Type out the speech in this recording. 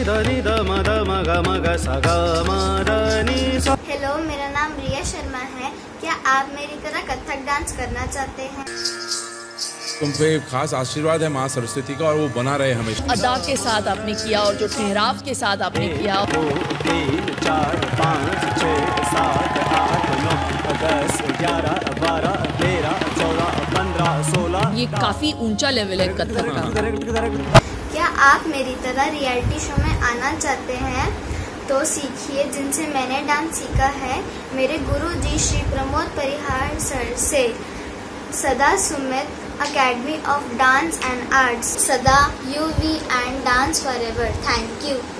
Hello, मेरा नाम रिया शर्मा है। क्या आप मेरी तरह कथक डांस करना चाहते हैं? तुम पे खास आशीर्वाद है माँ सरस्वती का और वो बना रहे हमेशा। अदा के साथ आपने किया और जो ठहराव के साथ आपने किया। 2, 3, 4, 5, 6, 7, 8, 9, 10, 11, 12, 13, 14, 15, 16। ये काफी ऊंचा लेवल है कथक का। क्या आप मेरी तरह रियलिटी शो में आना चाहते हैं? तो सीखिए जिनसे मैंने डांस सीखा है, मेरे गुरुजी श्री प्रमोद परिहार सर से। सदा Sumit Academy of Dance and Arts, Sada UV and Dance Forever. Thank you.